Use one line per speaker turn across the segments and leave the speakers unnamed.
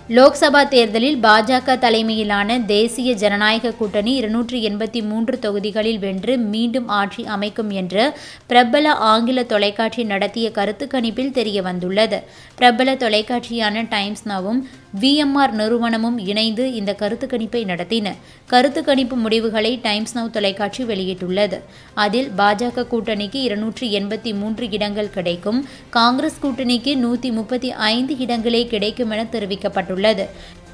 லோக்சபா தேர்தலில் பாஜக தலைமையிலான தேசிய ஜனநாயக கூட்டணி 283 தொகுதிகளில் வென்று மீண்டும் ஆட்சி அமைக்கும் என்று பிரபல ஆங்கில தொலைக்காட்சி நடத்திய கருத்து கணிப்பில் தெரியவந்துள்ளது. பிரபல தொலைக்காட்சியான டைம்ஸ் நவும் விஎம்ஆர் நிறுவனமும் இணைந்து இந்த கருத்து கணிப்பை நடத்தின. கருத்து கணிப்பு முடிவுகளை டைம்ஸ் நவ் தொலைக்காட்சி வெளியிட்டுள்ளது. அதில் பாஜக கூட்டணிக்கு 283 இடங்கள் கிடைக்கும், காங்கிரஸ் கூட்டணிக்கு 135 இடங்களே கிடைக்கும் என தெரிவிக்கப்பட்டுள்ளது.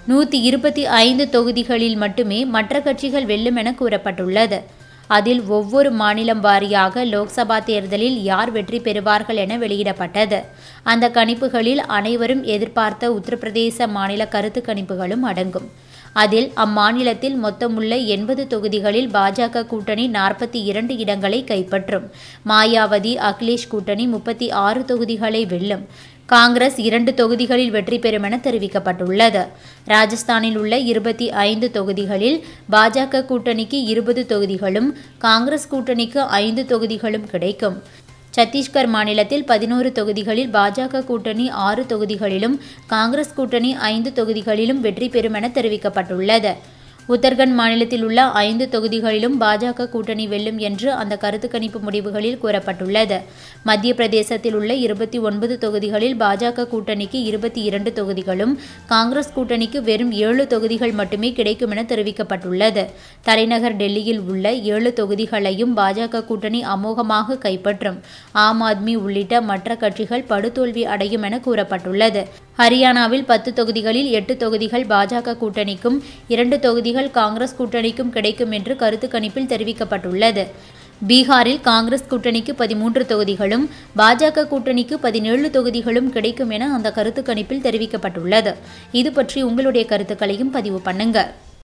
125 தொகுதிகளில் மட்டுமே மற்ற கட்சிகள் வெல்லும் என கூறப்பட்டுள்ளது. அதில் ஒவ்வொரு மாநிலம் வாரியாக லோக்சபா தேர்தலில் யார் வெற்றி பெறுவார்கள் என வெளியிடப்பட்டது. அந்த கணிப்புகளில் அனைவரும் எதிர்பார்த்த உத்தரப்பிரதேச மாநில கருத்து கணிப்புகளும் அடங்கும். அதில் அம்மாநிலத்தில் மொத்தமுள்ள 80 தொகுதிகளில் பாஜக கூட்டணி 42 இடங்களை கைப்பற்றும். மாயாவதி அகிலேஷ் கூட்டணி 36 தொகுதிகளை வெல்லும். காங்கிரஸ் 2 தொகுதிகளில் வெற்றி பெறும் என தெரிவிக்கப்பட்டுள்ளது. ராஜஸ்தானில் உள்ள 25 தொகுதிகளில் பாஜக கூட்டணிக்கு 20 தொகுதிகளும், காங்கிரஸ் கூட்டணிக்கு 5 தொகுதிகளும் கிடைக்கும். சத்தீஸ்கர் மாநிலத்தில் 11 தொகுதிகளில் பாஜக கூட்டணி 6 தொகுதிகளிலும், காங்கிரஸ் கூட்டணி 5 தொகுதிகளிலும் வெற்றி பெறும் என தெரிவிக்கப்பட்டுள்ளது. உத்தரகண்ட் மாநிலத்தில் உள்ள 5 தொகுதிகளிலும் பாஜக கூட்டணி வெல்லும் என்று அந்த கருத்து கணிப்பு முடிவுகளில் கூறப்பட்டுள்ளது. மத்திய பிரதேசத்தில் உள்ள 29 தொகுதிகளில் பாஜக கூட்டணிக்கு 22 தொகுதிகளும், காங்கிரஸ் கூட்டணிக்கு வெறும் 7 தொகுதிகள் மட்டுமே கிடைக்கும் என தெரிவிக்கப்பட்டுள்ளது. தலைநகர் டெல்லியில் உள்ள 7 தொகுதிகளையும் பாஜக கூட்டணி அமோகமாக கைப்பற்றும். ஆம் ஆத்மி உள்ளிட்ட மற்ற கட்சிகள் படுதோல்வி அடையும் என கூறப்பட்டுள்ளது. ஹரியானாவில் 10 தொகுதிகளில் 8 தொகுதிகள் பாஜக கூட்டணிக்கும், 2 தொகுதிகள் காங்கிரஸ் கூட்டணிக்கும் கிடைக்கும் என்று கருத்து கணிப்பில் தெரிவிக்கப்பட்டுள்ளது. பீகாரில் காங்கிரஸ் கூட்டணிக்கு 13 தொகுதிகளும், பாஜக கூட்டணிக்கு 17 தொகுதிகளும் கிடைக்கும் என அந்த கருத்து கணிப்பில் தெரிவிக்கப்பட்டுள்ளது. இது பற்றி உங்களுடைய கருத்துக்களையும் பதிவு பண்ணுங்க.